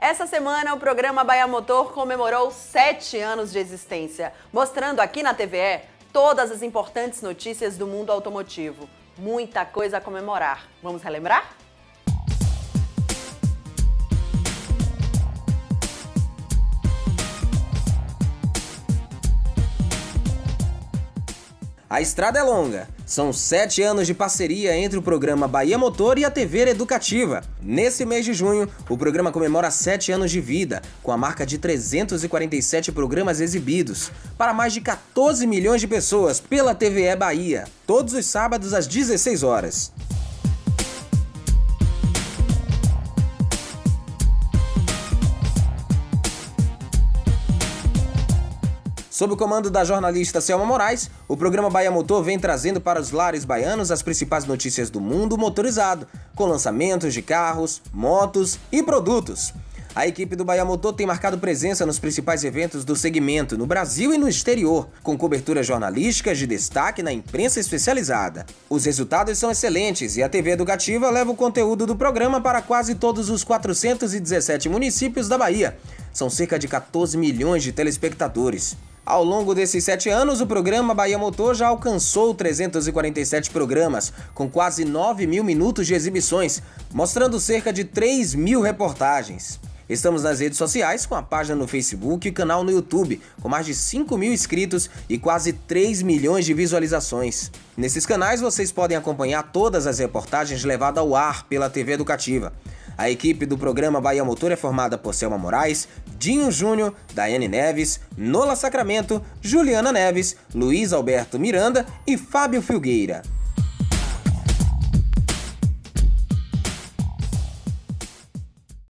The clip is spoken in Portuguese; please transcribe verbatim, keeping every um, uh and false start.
Essa semana, o programa Bahia Motor comemorou sete anos de existência, mostrando aqui na T V E todas as importantes notícias do mundo automotivo. Muita coisa a comemorar. Vamos relembrar? A estrada é longa. São sete anos de parceria entre o programa Bahia Motor e a T V Educativa. Nesse mês de junho, o programa comemora sete anos de vida, com a marca de trezentos e quarenta e sete programas exibidos, para mais de quatorze milhões de pessoas pela T V E Bahia, todos os sábados às dezesseis horas. Sob o comando da jornalista Selma Moraes, o programa Bahia Motor vem trazendo para os lares baianos as principais notícias do mundo motorizado, com lançamentos de carros, motos e produtos. A equipe do Bahia Motor tem marcado presença nos principais eventos do segmento no Brasil e no exterior, com coberturas jornalísticas de destaque na imprensa especializada. Os resultados são excelentes e a T V Educativa leva o conteúdo do programa para quase todos os quatrocentos e dezessete municípios da Bahia. São cerca de quatorze milhões de telespectadores. Ao longo desses sete anos, o programa Bahia Motor já alcançou trezentos e quarenta e sete programas, com quase nove mil minutos de exibições, mostrando cerca de três mil reportagens. Estamos nas redes sociais, com a página no Facebook e canal no YouTube, com mais de cinco mil inscritos e quase três milhões de visualizações. Nesses canais vocês podem acompanhar todas as reportagens levadas ao ar pela T V Educativa. A equipe do programa Bahia Motor é formada por Selma Moraes, Dinho Júnior, Daiane Neves, Nola Sacramento, Juliana Neves, Luiz Alberto Miranda e Fábio Filgueira.